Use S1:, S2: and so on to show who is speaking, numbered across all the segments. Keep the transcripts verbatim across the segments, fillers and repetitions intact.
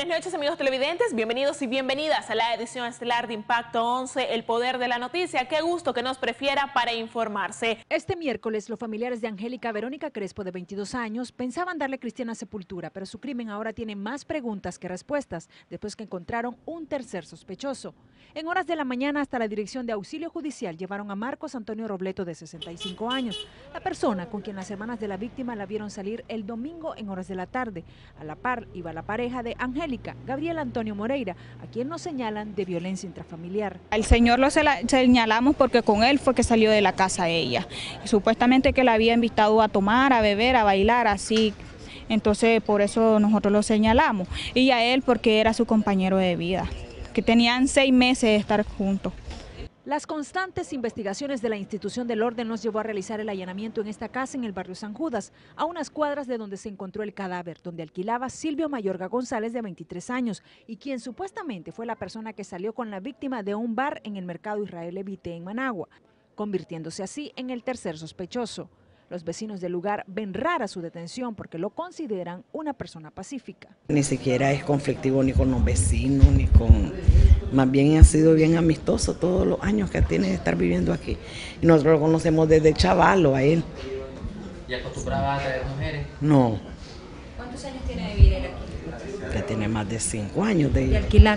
S1: Buenas noches, amigos televidentes, bienvenidos y bienvenidas a la edición estelar de Impacto once, El Poder de la Noticia. Qué gusto que nos prefiera para informarse.
S2: Este miércoles, los familiares de Angélica Verónica Crespo, de veintidós años, pensaban darle cristiana sepultura, pero su crimen ahora tiene más preguntas que respuestas, después que encontraron un tercer sospechoso. En horas de la mañana, hasta la Dirección de Auxilio Judicial llevaron a Marcos Antonio Robleto, de sesenta y cinco años, la persona con quien las hermanas de la víctima la vieron salir el domingo en horas de la tarde. A la par iba la pareja de Angélica, Gabriel Antonio Moreira, a quien nos señalan de violencia intrafamiliar.
S3: El señor lo señalamos porque con él fue que salió de la casa ella. Y supuestamente que la había invitado a tomar, a beber, a bailar, así. Entonces por eso nosotros lo señalamos. Y a él porque era su compañero de vida, que tenían seis meses de estar juntos.
S2: Las constantes investigaciones de la institución del orden nos llevó a realizar el allanamiento en esta casa en el barrio San Judas, a unas cuadras de donde se encontró el cadáver, donde alquilaba Silvio Mayorga González, de veintitrés años, y quien supuestamente fue la persona que salió con la víctima de un bar en el mercado Israel Levite en Managua, convirtiéndose así en el tercer sospechoso. Los vecinos del lugar ven rara su detención porque lo consideran una persona pacífica.
S4: Ni siquiera es conflictivo ni con los vecinos, ni con... Más bien ha sido bien amistoso todos los años que tiene de estar viviendo aquí. Y nosotros lo conocemos desde chavalo a él.
S5: ¿Y acostumbraba a traer mujeres?
S4: No.
S2: ¿Cuántos años tiene de vivir él aquí?
S4: Que tiene más de cinco años de...
S2: ¿De alquilar?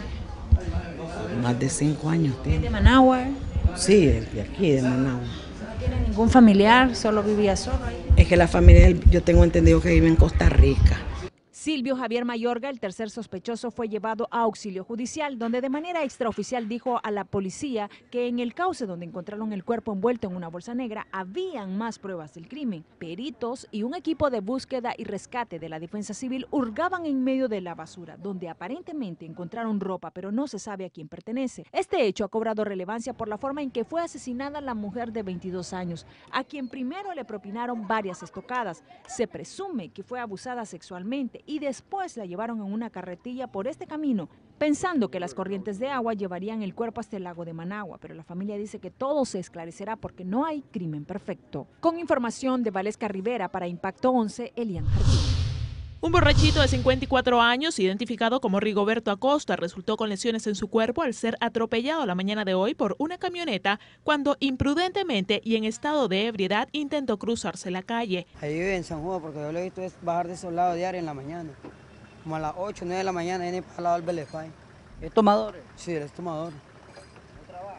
S4: Más de cinco años tiene.
S2: ¿Es de Managua?
S4: Sí, de aquí, de Managua.
S2: ¿No tiene ningún familiar? ¿Solo vivía solo ahí?
S4: Es que la familia, yo tengo entendido que vive en Costa Rica.
S2: Silvio Javier Mayorga, el tercer sospechoso, fue llevado a auxilio judicial, donde de manera extraoficial dijo a la policía que en el cauce donde encontraron el cuerpo envuelto en una bolsa negra habían más pruebas del crimen. Peritos y un equipo de búsqueda y rescate de la Defensa Civil hurgaban en medio de la basura, donde aparentemente encontraron ropa, pero no se sabe a quién pertenece. Este hecho ha cobrado relevancia por la forma en que fue asesinada la mujer de veintidós años, a quien primero le propinaron varias estocadas. Se presume que fue abusada sexualmente y y después la llevaron en una carretilla por este camino, pensando que las corrientes de agua llevarían el cuerpo hasta el lago de Managua, pero la familia dice que todo se esclarecerá porque no hay crimen perfecto. Con información de Valesca Rivera para Impacto once, Elian Jardín.
S1: Un borrachito de cincuenta y cuatro años, identificado como Rigoberto Acosta, resultó con lesiones en su cuerpo al ser atropellado la mañana de hoy por una camioneta cuando imprudentemente y en estado de ebriedad intentó cruzarse la calle.
S6: Ahí vive en San Juan porque yo lo he visto es bajar de esos lados diario en la mañana. Como a las ocho, nueve de la mañana viene para el lado del Belefay.
S5: ¿Es tomador?
S6: Sí, él es tomador. ¿No trabaja?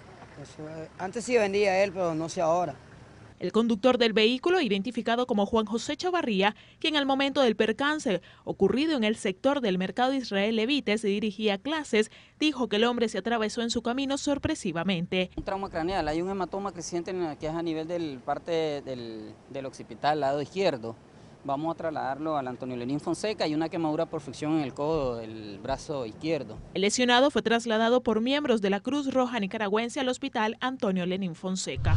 S6: Pues, antes sí vendía él, pero no sé ahora.
S1: El conductor del vehículo, identificado como Juan José Chavarría, quien al momento del percance ocurrido en el sector del mercado Israel Levite se dirigía a clases, dijo que el hombre se atravesó en su camino sorpresivamente.
S5: Un trauma craneal, hay un hematoma creciente que es a nivel del parte del, del occipital, lado izquierdo. Vamos a trasladarlo al Antonio Lenín Fonseca y una quemadura por fricción en el codo del brazo izquierdo.
S1: El lesionado fue trasladado por miembros de la Cruz Roja Nicaragüense al hospital Antonio Lenín Fonseca.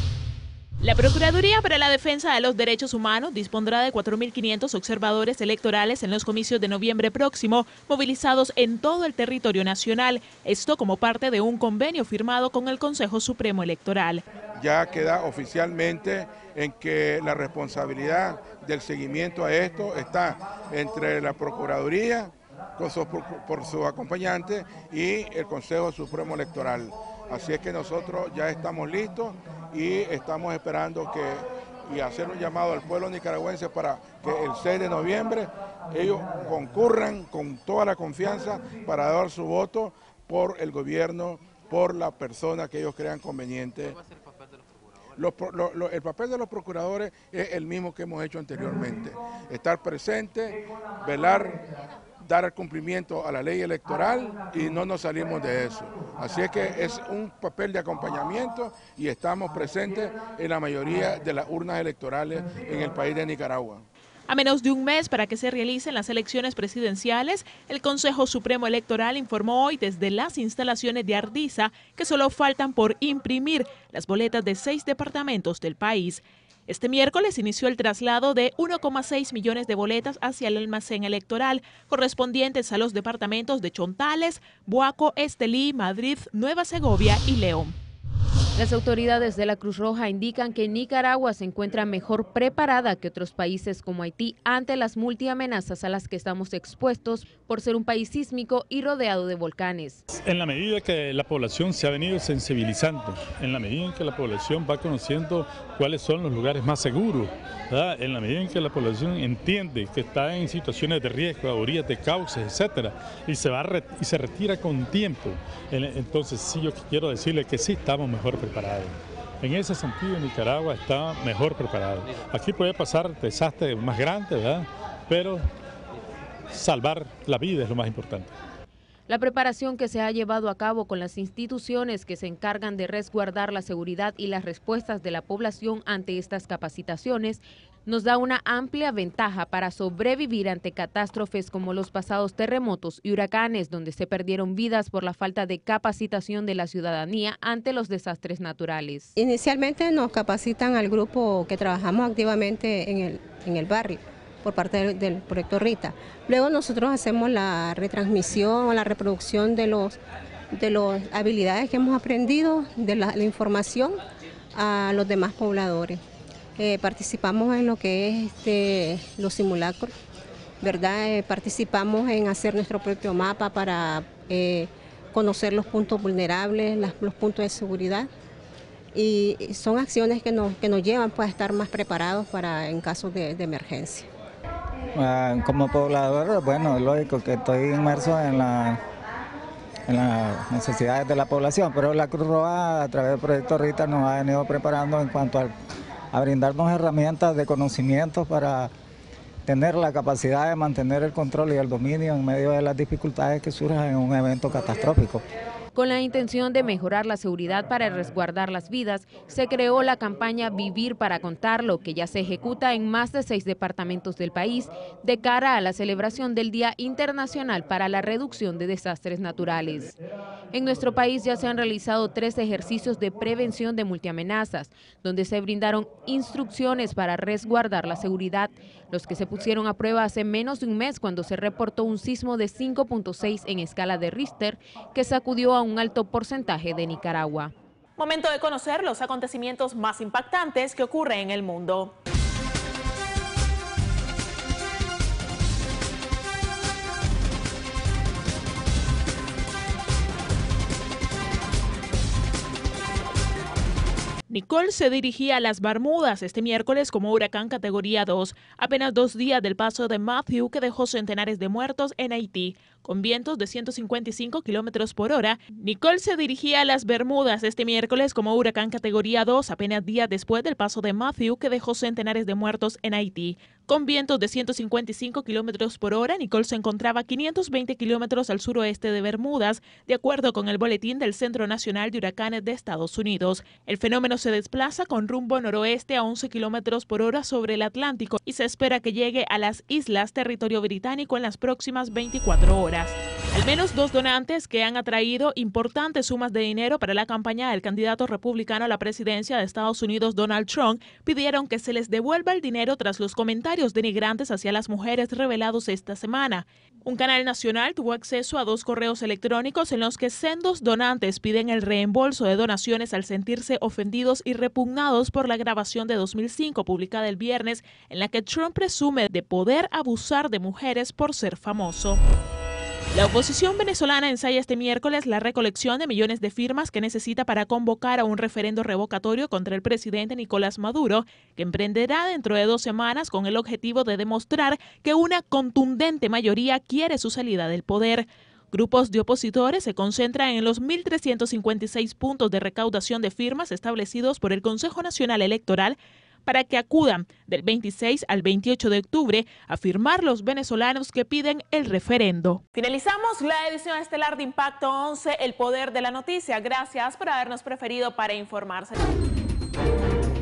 S1: La Procuraduría para la Defensa de los Derechos Humanos dispondrá de cuatro mil quinientos observadores electorales en los comicios de noviembre próximo, movilizados en todo el territorio nacional. Esto como parte de un convenio firmado con el Consejo Supremo Electoral.
S7: Ya queda oficialmente en que la responsabilidad del seguimiento a esto está entre la Procuraduría, con su, por su acompañante, y el Consejo Supremo Electoral. Así es que nosotros ya estamos listos y estamos esperando que y hacer un llamado al pueblo nicaragüense para que el seis de noviembre ellos concurran con toda la confianza para dar su voto por el gobierno, por la persona que ellos crean conveniente.
S5: ¿Cuál va a ser el papel de los procuradores?
S7: Los, lo, lo, el papel de los procuradores es el mismo que hemos hecho anteriormente, estar presente, velar, dar el cumplimiento a la ley electoral y no nos salimos de eso. Así es que es un papel de acompañamiento y estamos presentes en la mayoría de las urnas electorales en el país de Nicaragua.
S1: A menos de un mes para que se realicen las elecciones presidenciales, el Consejo Supremo Electoral informó hoy desde las instalaciones de Ardiza que solo faltan por imprimir las boletas de seis departamentos del país. Este miércoles inició el traslado de uno coma seis millones de boletas hacia el almacén electoral, correspondientes a los departamentos de Chontales, Boaco, Estelí, Madrid, Nueva Segovia y León.
S8: Las autoridades de la Cruz Roja indican que Nicaragua se encuentra mejor preparada que otros países como Haití ante las multiamenazas a las que estamos expuestos por ser un país sísmico y rodeado de volcanes.
S9: En la medida que la población se ha venido sensibilizando, en la medida en que la población va conociendo cuáles son los lugares más seguros, ¿verdad? En la medida en que la población entiende que está en situaciones de riesgo, a orillas de cauces, etcétera, y se va y se retira con tiempo, entonces sí yo quiero decirle que sí estamos mejor preparados. En ese sentido Nicaragua está mejor preparado. Aquí puede pasar desastres más grandes, ¿verdad? Pero salvar la vida es lo más importante.
S8: La preparación que se ha llevado a cabo con las instituciones que se encargan de resguardar la seguridad y las respuestas de la población ante estas capacitaciones nos da una amplia ventaja para sobrevivir ante catástrofes como los pasados terremotos y huracanes, donde se perdieron vidas por la falta de capacitación de la ciudadanía ante los desastres naturales.
S10: Inicialmente nos capacitan al grupo que trabajamos activamente en el, en el barrio, por parte del, del proyecto Rita. Luego nosotros hacemos la retransmisión o la reproducción de los de las habilidades que hemos aprendido, de la, la información a los demás pobladores. Eh, participamos en lo que es este, los simulacros, ¿verdad? Eh, participamos en hacer nuestro propio mapa para eh, conocer los puntos vulnerables, las, los puntos de seguridad. Y son acciones que nos, que nos llevan pues, a estar más preparados para en caso de, de emergencia.
S11: Como poblador, bueno, es lógico que estoy inmerso en, la, en las necesidades de la población, pero la Cruz Roja a través del proyecto Rita nos ha venido preparando en cuanto a, a brindarnos herramientas de conocimiento para tener la capacidad de mantener el control y el dominio en medio de las dificultades que surjan en un evento catastrófico.
S8: Con la intención de mejorar la seguridad para resguardar las vidas, se creó la campaña Vivir para Contarlo, que ya se ejecuta en más de seis departamentos del país de cara a la celebración del Día Internacional para la Reducción de Desastres Naturales. En nuestro país ya se han realizado tres ejercicios de prevención de multiamenazas, donde se brindaron instrucciones para resguardar la seguridad, los que se pusieron a prueba hace menos de un mes cuando se reportó un sismo de cinco punto seis en escala de Richter que sacudió a un alto porcentaje de Nicaragua.
S1: Momento de conocer los acontecimientos más impactantes que ocurren en el mundo. Nicole se dirigía a las Bermudas este miércoles como huracán categoría dos, apenas dos días del paso de Matthew que dejó centenares de muertos en Haití. Con vientos de ciento cincuenta y cinco kilómetros por hora, Nicole se dirigía a las Bermudas este miércoles como huracán categoría dos, apenas días después del paso de Matthew que dejó centenares de muertos en Haití. Con vientos de ciento cincuenta y cinco kilómetros por hora, Nicole se encontraba a quinientos veinte kilómetros al suroeste de Bermudas, de acuerdo con el boletín del Centro Nacional de Huracanes de Estados Unidos. El fenómeno se desplaza con rumbo noroeste a once kilómetros por hora sobre el Atlántico y se espera que llegue a las islas territorio británico en las próximas veinticuatro horas. Al menos dos donantes que han atraído importantes sumas de dinero para la campaña del candidato republicano a la presidencia de Estados Unidos, Donald Trump, pidieron que se les devuelva el dinero tras los comentarios denigrantes hacia las mujeres revelados esta semana. Un canal nacional tuvo acceso a dos correos electrónicos en los que sendos donantes piden el reembolso de donaciones al sentirse ofendidos y repugnados por la grabación de dos mil cinco publicada el viernes en la que Trump presume de poder abusar de mujeres por ser famoso. La oposición venezolana ensaya este miércoles la recolección de millones de firmas que necesita para convocar a un referendo revocatorio contra el presidente Nicolás Maduro, que emprenderá dentro de dos semanas con el objetivo de demostrar que una contundente mayoría quiere su salida del poder. Grupos de opositores se concentran en los mil trescientos cincuenta y seis puntos de recaudación de firmas establecidos por el Consejo Nacional Electoral para que acudan del veintiséis al veintiocho de octubre a firmar los venezolanos que piden el referendo. Finalizamos la edición estelar de Impacto once, el poder de la noticia. Gracias por habernos preferido para informarse.